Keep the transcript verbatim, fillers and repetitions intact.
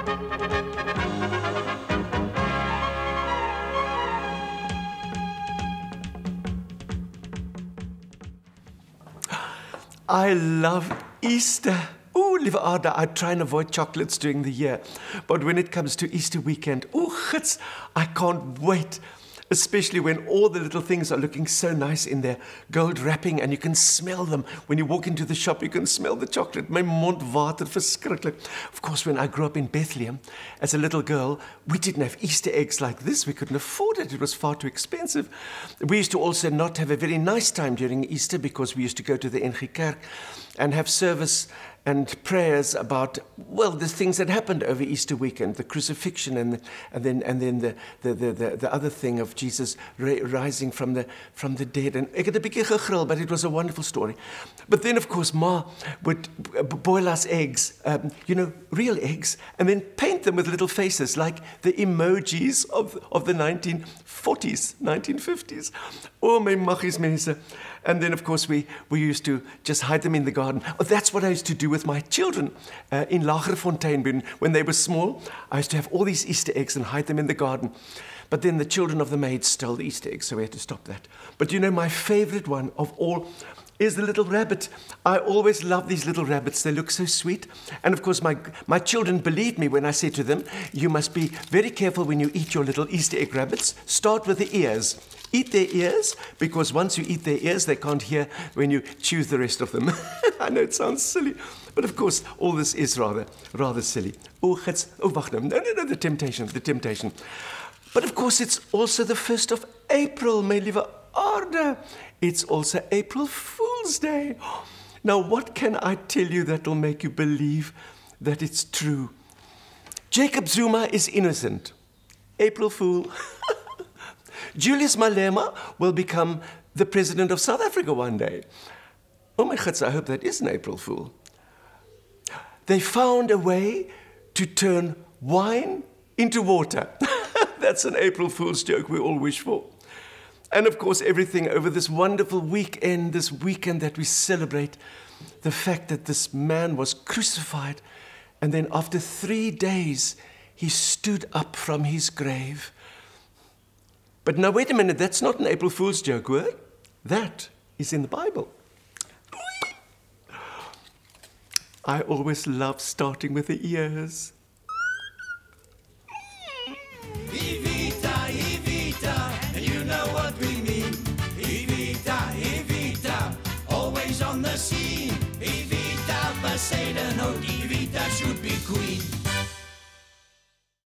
I love Easter. Oh, lieve Ada, I try and avoid chocolates during the year. But when it comes to Easter weekend, oh, gits, I can't wait. Especially when all the little things are looking so nice in their gold wrapping and you can smell them. When you walk into the shop, you can smell the chocolate. My mond water, verskriklik. Of course, when I grew up in Bethlehem, as a little girl, we didn't have Easter eggs like this. We couldn't afford it. It was far too expensive. We used to also not have a very nice time during Easter because we used to go to the N G Kerk and have service and prayers about, well, the things that happened over Easter weekend, the crucifixion and, and then, and then the, the, the, the, the other thing of Jesus rising from the, from the dead. And ek het 'n bietjie gegrill, but it was a wonderful story. But then, of course, Ma would boil us eggs, um, you know, real eggs, and then paint them with little faces, like the emojis of, of the nineteen forties, nineteen fifties. Oh, my maggies mense. And then, of course, we, we used to just hide them in the garden. Oh, that's what I used to do with my children uh, in Lagerfontein. When they were small, I used to have all these Easter eggs and hide them in the garden. But then the children of the maids stole the Easter eggs, so we had to stop that. But you know, my favorite one of all is the little rabbit. I always love these little rabbits. They look so sweet. And of course, my, my children believed me when I said to them, you must be very careful when you eat your little Easter egg rabbits. Start with the ears. Eat their ears, because once you eat their ears, they can't hear when you chew the rest of them. I know it sounds silly, but of course, all this is rather, rather silly. Oh, gits, oh, wacht nou. No, no, no, the temptation, the temptation. But of course, it's also the first of April, my lieve Aarde. It's also April Fool's Day. Now, what can I tell you that will make you believe that it's true? Jacob Zuma is innocent. April Fool. Julius Malema will become the president of South Africa one day. Oh my goodness, I hope that is an April Fool. They found a way to turn wine into water. That's an April Fool's joke we all wish for. And of course, everything over this wonderful weekend, this weekend that we celebrate, the fact that this man was crucified, and then after three days, he stood up from his grave. But now, wait a minute, that's not an April Fool's joke, word. That is in the Bible. I always love starting with the ears. Evita, Evita, and you know what we mean. Evita, Evita, always on the scene. Evita, Poseidon, oh, Evita should be queen.